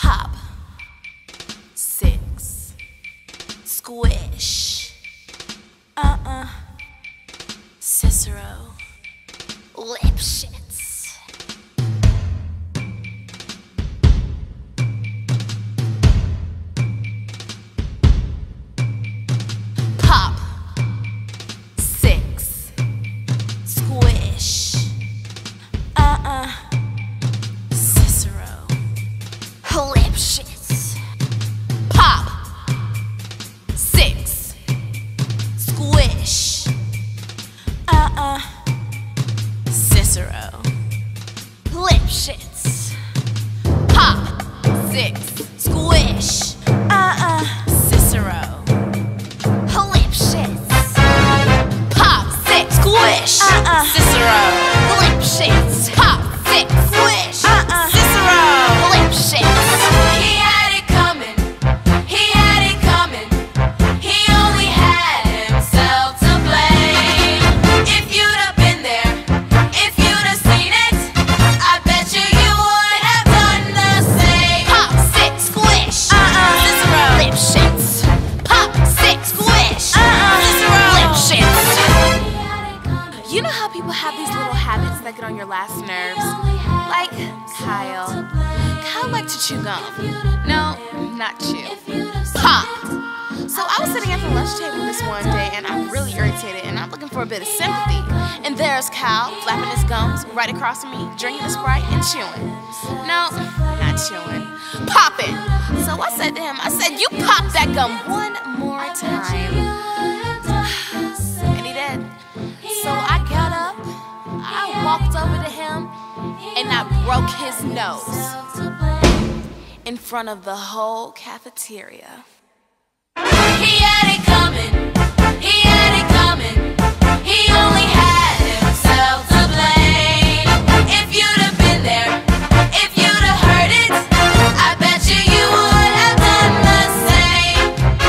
Pop, 6, squish, Cicero, Lipschitz. Pop, 6, squish, Cicero, Lipschitz. Pop, 6, squish, Cicero, Lipschitz. Pop, 6, squish, Cicero, Lipschitz. Pop, 6, squish, Cicero, Lipschitz. Pop, 6, squish, Cicero, Lipschitz. He had it coming, he had it coming. He only had himself to blame. If you'd have been there, if you'd have seen it, I bet you would have done the same. Pop, 6, squish, Cicero, Lipschitz. Pop, 6, squish, Cicero, Lipschitz. You know how people have these little habits that get on your last nerves? Like Kyle. Kyle liked to chew gum. No, not chew. Pop. So I was sitting at the lunch table this one day and I'm really irritated and I'm looking for a bit of sympathy. And there's Kyle flapping his gums right across from me, drinking a Sprite and chewing. No, not chewing. Popping. So I said to him, I said, you pop that gum one more time. And he did. So I got up, I walked over to him, and I broke his nose in front of the whole cafeteria. He had it coming, he had it coming. He only had himself to blame. If you'd have been there, if you'd have heard it, I bet you would have done the same.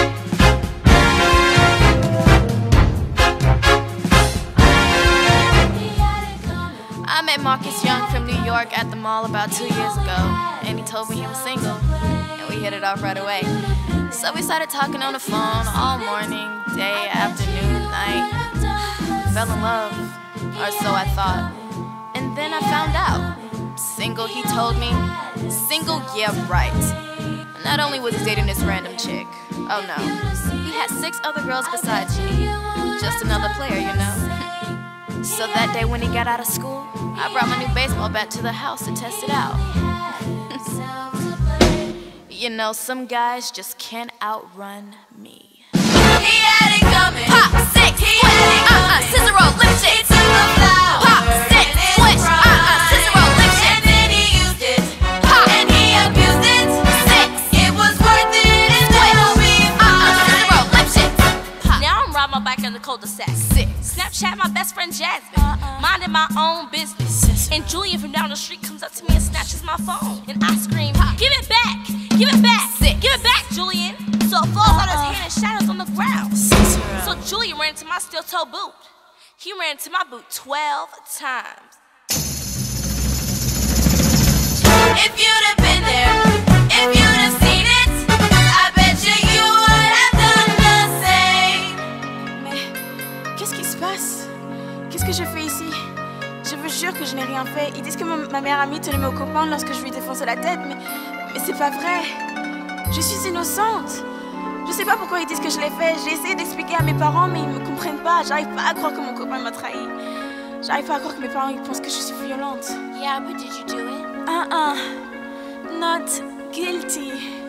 I met Marcus Young from New York at the mall about 2 years ago, and he told me he was single, and we hit it off right away. So we started talking on the phone all morning, day, afternoon, night. Fell in love, or so I thought. And then I found out. Single, he told me. Single, yeah, right. Not only was he dating this random chick, oh no, he had 6 other girls besides me. Just another player, you know. So that day when he got out of school, I brought my new baseball bat to the house to test it out. You know, some guys just can't outrun me. He had it coming. Pop, 6, squish, Cicero, Lipschitz. Pop, 6, squish, Cicero, Lipschitz. And then he used it. Pop, and he abused it. 6, it was worth it. And Cicero, Lipschitz. Pop. Now I'm riding my bike in the cul-de-sac. 6. Snapchat my best friend Jasmine, minding my own business. And Julian from down the street comes up to me and snatches my phone. And I scream, give it back, give it back, 6. give it back, Julian. So it falls out of his hand and shatters on the ground. So Julian ran into my steel-toe boot. He ran into my boot 12 times. If you'd have been there, if you'd have seen it, I bet you would have done the same. Mais qu'est-ce qui se passe? Qu'est-ce que je fais ici? Je vous jure que je n'ai rien fait. Ils disent que ma meilleure amie tenait mes copains lorsque je lui ai défoncé la tête, mais c'est pas vrai. Je suis innocente. Je sais pas pourquoi ils disent que je l'ai fait. J'ai essayé d'expliquer à mes parents, mais ils me comprennent pas. J'arrive pas à croire que mon copain m'a trahi. J'arrive pas à croire que mes parents ils pensent que je suis violente. Yeah, but did you do it? Not guilty.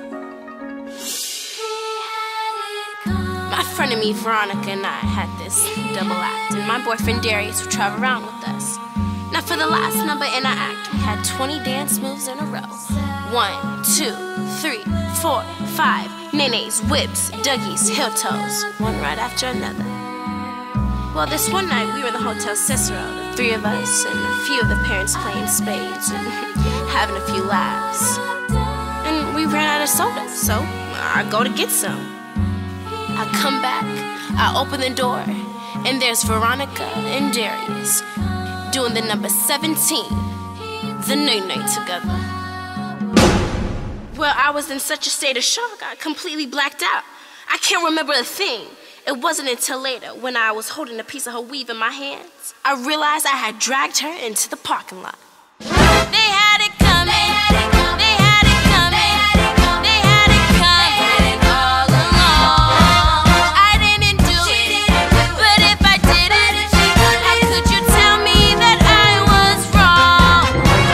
My friend and me, Veronica, and I had this double act, and my boyfriend Darius would travel around with us. Now for the last number in our act, we had 20 dance moves in a row. 1, 2, 3, 4, 5, nenes, whips, dougies, heel toes, one right after another. Well, this one night we were in the Hotel Cicero, the 3 of us and a few of the parents playing spades and having a few laughs. And we ran out of soda, so I go to get some. I come back, I open the door, and there's Veronica and Darius doing the number 17, the nay-nay together. Well, I was in such a state of shock, I completely blacked out. I can't remember a thing. It wasn't until later, when I was holding a piece of her weave in my hands, I realized I had dragged her into the parking lot. They had it coming. They had it coming. They had it coming. They had it coming all along. I didn't do it, but if I did it, how could you tell me that I was wrong?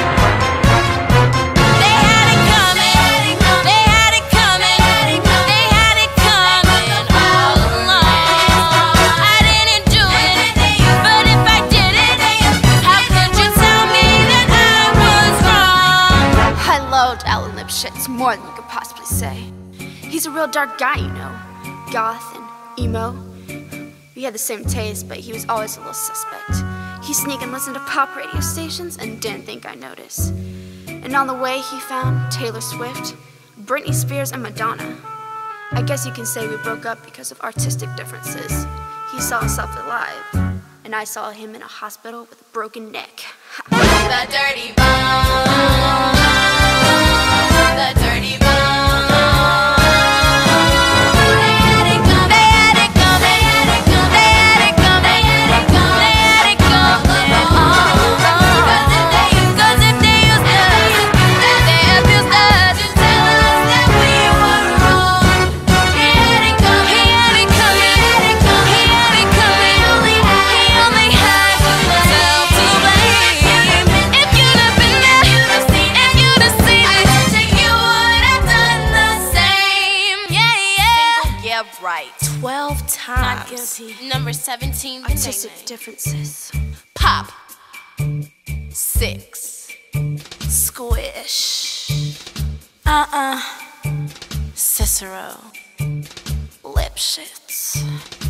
They had it coming. They had it coming. They had it coming all along. I didn't do it, but if I did it, how could you tell me that I was wrong? I loved Alan Lipschitz more than you could possibly say. He's a real dark guy, you know. Goth and emo. We had the same taste, but he was always a little suspect. He sneaked and listened to pop radio stations and didn't think I'd notice. And on the way, he found Taylor Swift, Britney Spears, and Madonna. I guess you can say we broke up because of artistic differences. He saw himself alive, and I saw him in a hospital with a broken neck. The dirty bomb. The dirty bomb. They had it coming. They had it coming. They had it coming. They had it coming. They had it coming. Cause if they used us, they abused us to tell us that we were wrong. He had it coming. He had it coming. He had it coming. He only had himself to blame. If you'd have been there, if you'd have seen it, I bet you would have done the same. Yeah, right. 12 times. Not guilty. Number 17. Artistic Nay-nay. differences. Pop. 6. Squish. Cicero. Lipschitz.